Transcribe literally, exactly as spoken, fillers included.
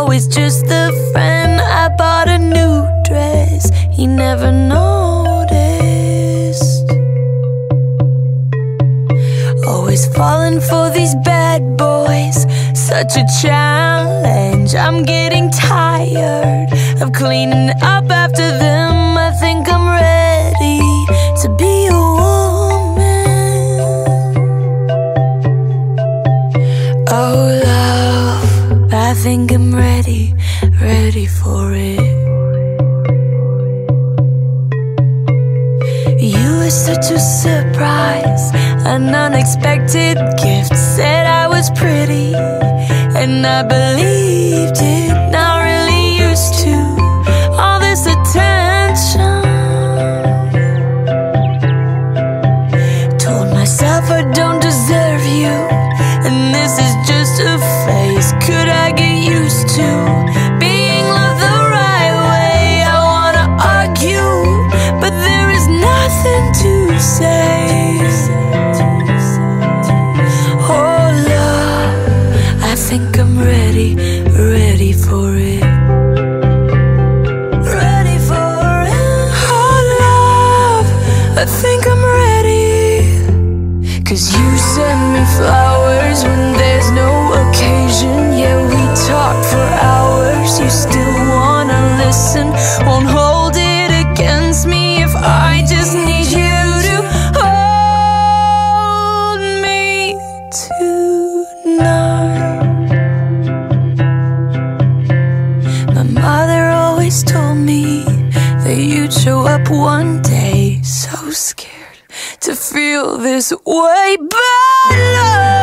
always just the friend. I bought a new dress, he never noticed. Always falling for these bad boys, such a challenge. I'm getting tired of cleaning up after them. I think I'm ready to be a woman. Oh love, I think I'm ready, ready for it. You were such a surprise, an unexpected gift. Said I was pretty, and I believed it. Not really used to all this attention. Told myself I don't deserve you, and this is just a phase. Could I get used to being loved the right way? I wanna argue, but there is nothing to say. Oh love, I think I'm ready, ready for it. Ready for it. Oh love, I think I'm ready. Cause you send me flowers when there's no occasion. Yeah, we talk for hours, you still wanna listen. Won't hold it against me if I just need you to hold me tonight. My mother always told me that you'd show up one day, so scared to feel this way, but love